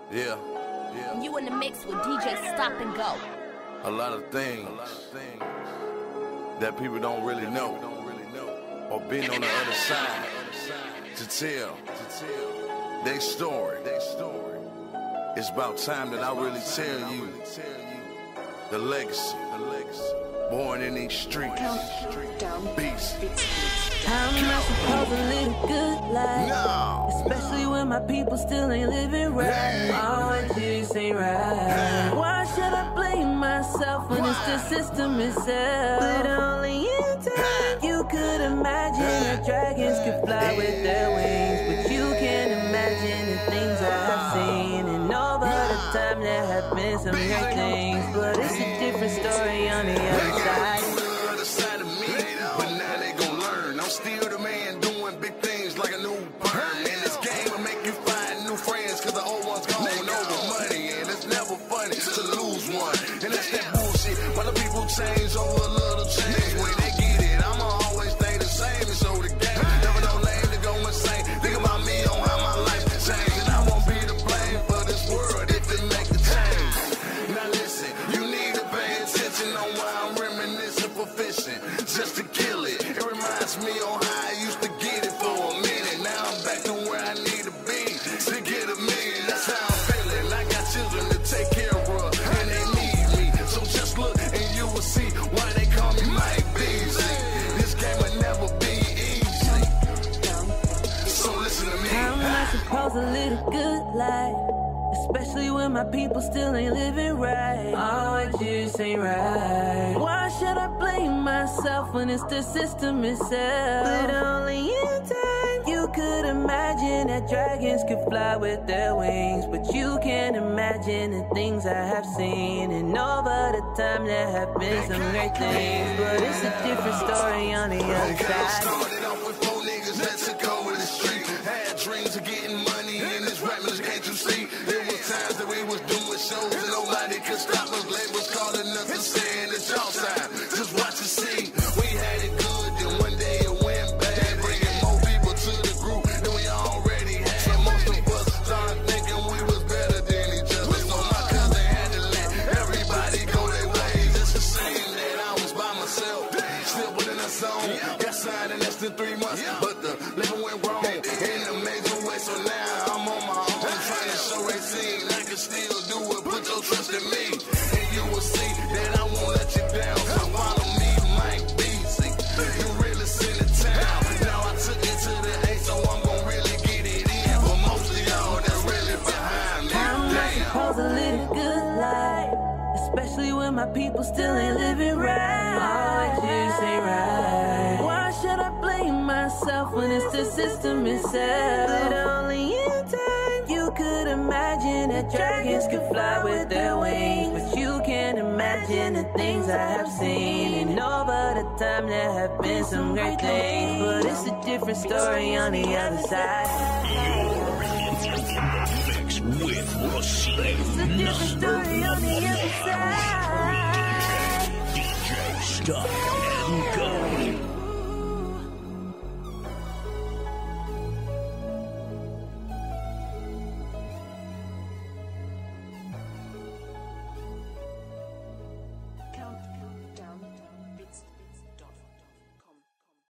Yeah. You in the mix with DJ Stop and Go. A lot of things that people don't really know or been on the other side to tell their story. It's about time that I really tell you the legacy. Born in these streets, beast. I'm not supposed to live a good life, No. especially when my people still ain't living right. Oh, it just ain't right. Why should I blame myself when it's the system itself? But only in time you could imagine that dragons could fly with their wings, but you can't imagine the things I have seen. And over the time there have been some great things, but it's a different story on the other side. Still the man doing big things like a new perm. And this game will make you find new friends, cause the old ones gone over money. And it's never funny to lose one. And that's that bullshit. But the people change over a little change. When they get it, I'ma always stay the same. And so the game never no lame to go insane. Think about me on how my life changed. And I won't be to blame for this world if it make a change. Now listen, you need to pay attention on why I'm reminiscing for fishing. Just to kill it. It reminds me on how I used to get it for a minute. Now I'm back to where I need to be to get $1 million. That's how I'm feeling. I got children to take care of, and they need me. So just look and you will see why they call me Mike Beasley. This game will never be easy. So listen to me. I'm not supposed to live a good life, especially when my people still ain't living right. Oh, it just ain't right. Why should I blame myself when it's the system itself? But only in time you could imagine that dragons could fly with their wings, but you can't imagine the things I have seen. And over the time there have been some great things, but it's a different story on the other side. Started off with 4 niggas that took over the street. Had dreams of getting money in this rap music, can't you see? There was times that we was doing shows and nobody could stop us. Labels calling us and saying it's y'all time. Just watch and see. We had it good, then one day it went bad, bringing more people to the group than we already had. So most of us started thinking we was better than each other. So my cousin had to let everybody go their ways. It's a shame that I was by myself, still within a zone. Got signed in less than 3 months, but the living went wrong in a major way. So now I'm on my own, trying to show they seen I can still do it. Put your trust in me, and you will see that I won't let you down. So follow me, Mike Beasley. You really seen the town. Now I took it to the A, so I'm gonna really get it in. But most of y'all that's really behind me. I'm not supposed to live a good life, especially when my people still ain't living right. Oh, it just ain't right. Why should I blame myself when it's the system itself? But only in time you could imagine that dragons could fly with their wings, but you can't imagine the things I have seen. And over the time there have been some great things, but it's a different story on the other side. Mix with Rashid. It's a different story on the other side. DJ Stop and Go.